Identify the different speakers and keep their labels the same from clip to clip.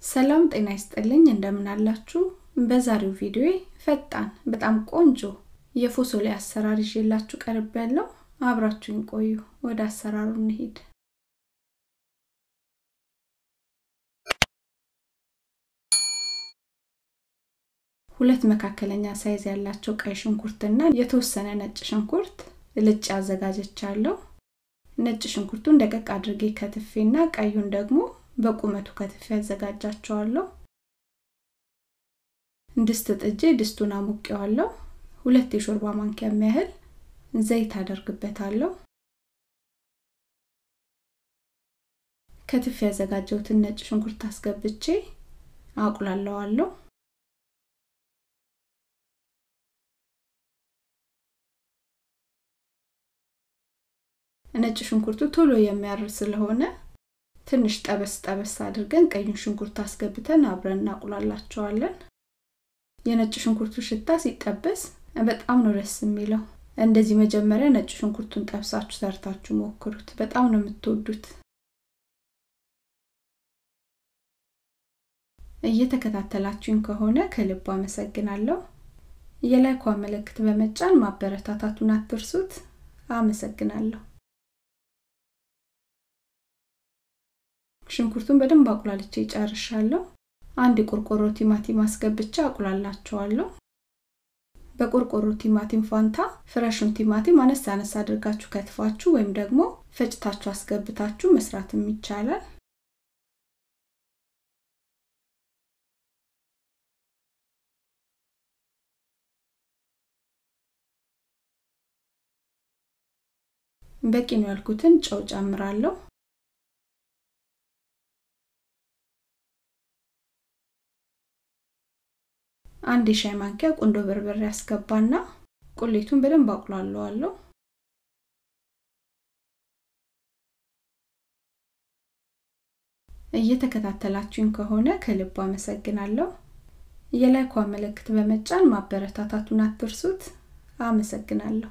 Speaker 1: ሰላም ጤና ይስጥልኝ እንደምን አላችሁ በዛሬው ቪዲዮ ፈጣን በጣም ቆንጆ የፎሶሌ አሰራር ይዤላችሁ ቀርቤያለሁ አብራችሁኝ ቆዩ ወደ አሰራሩ እንሂድ ሁለት መካከለኛ ሳይዝ ያላቸው ቀይ ሽንኩርትና የተወሰነ ነጭ ሽንኩርት ልጭ አዘጋጅቻለሁ ነጭ ሽንኩርቱን ደቀቅ አድርጌ ከትፌና ቀዩን ደግሞ በቁመቱ ከትፌ አዘጋጃቸዋለሁ ድስት ጥጄ ድስቱን አሞቀዋለሁ ሁለት የሾርባ ማንኪያ ያህል ዘይት አደርግበታለሁ ከትፌ ያዘጋጀሁትን ነጭ ሽንኩርት አስገብቼ አቁላለዋለሁ ነጭ ሽንኩርቱ ቶሎ የሚያርስ ስለሆነ ትንሽ ጠበስ አድርገን ቀዩን ሽንኩርት አስገብተን አብረን እናቁላላቸዋለን የነጭ ሽንኩርቱ ሽታ ሲጠበስ በጣም ነው ደስ የሚለው እንደዚህ መጀመሪያ ነጭ ሽንኩርቱን ጠብሳችሁ ሰርታችሁ ሞክሩት በጣም ነው የምትወዱት እየተከታተላችሁኝ ከሆነ ከልብ አመሰግናለሁ የላይክ ምልክት በመጫን ማበረታታቱን አትርሱት አመሰግናለሁ ሽንኩርቱን በደንብ አቁላልቼ ጨርሻለሁ አንድ ቆርቆሮ ቲማቲም አስገብቼ አቁላላቸዋለሁ በቆርቆሮ ቲማቲም ፋንታ ፍሬሹን ቲማቲም አነስ አድርጋችሁ ከትፋችሁ ወይም ደግሞ ፈጭታችሁ አስገብታችሁ መስራትም ይቻላል በቂ ነው ያልኩትን ጨው ጨምራለሁ አንድ ሻይ ማንኪያ ቁንዶ በርበሬ ያስገባና ቁሌቱን በደንብ አቁላለዋለሁ እየተከታተላችሁኝ ከሆነ ከልብ አመሰግናለሁ የላይክ ምልክት በመጫን ማበረታታቱን አትርሱት አመሰግናለሁ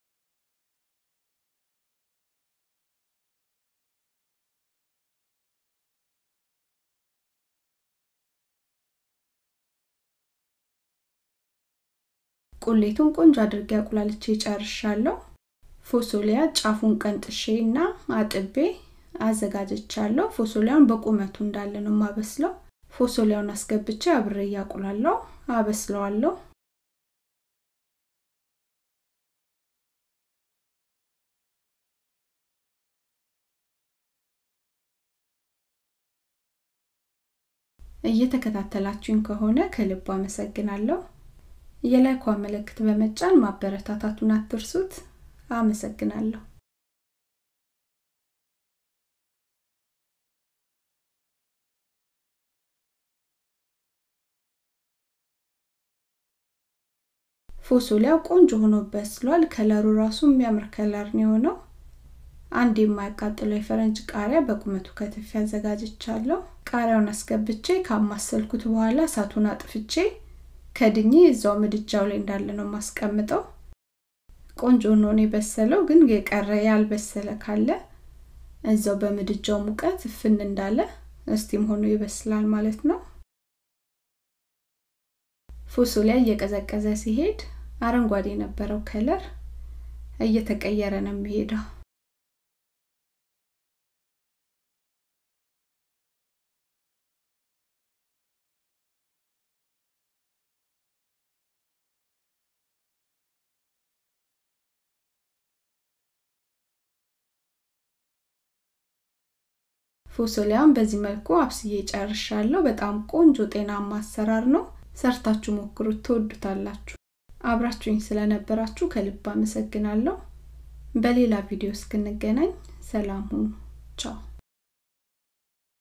Speaker 1: ቁሌቱን ቆንጆ አድርጌ አቁላልቼ ጨርሻለሁ ፎሶሊያ ጫፉን ቀንጥሼና አጥቤ አዘጋጅቻለሁ ፎሶሊያውን በቁመቱ እንዳለ ነው ማበስለው ፎሶሊያውን አስገብቼ አብሬ ያቁላለሁ አበስለዋለሁ እየተከታተላችሁኝ ከሆነ ከልብ አመሰግናለሁ የላይክ ምልክት በመጫን ማበረታታቱን አትርሱት አመሰግናለሁ ፎሶሊያው ቆንጆ ሆኖ በስሏል ከለሩ ራሱ የሚያምር ከለር ነው አንድ የማያቃጥለው የፈረንጅ ቃሪያ በቁመቱ ከትፌ አዘጋጅቻለሁ ቃሪያውን አስገብቼ ካማሰልኩት በኋላ ሳቱን አጥፍቼ ከድኜ እዛው ምድጃው ላይ እንዳለ ነው ማስቀምጠው ቆንጆ ነው የበሰለው ግን የቀረ ያልበሰለ ካለ እዛው በምድጃው ሙቀት ፍን እንዳለ እስቲም ሆኖ ይበስላል ማለት ነው ፎሶሊያ እየቀዘቀዘ ሲሄድ አረንጓዴ የነበረው ከለር እየተቀየረ ነው የሚሄደው ፎሶሊያውን በዚህ መልኩ አብስዬ ጨርሻለሁ በጣም ቆንጆ ጤናማ አሰራር ነው ሰርታችሁ ሞክሩት ትወዱታላችሁ አብራችሁኝ ስለነበራችሁ ከልብ አመሰግናለሁ በሌላ ቪዲዮ እስክንገናኝ ሰላም ሁኑ ቻው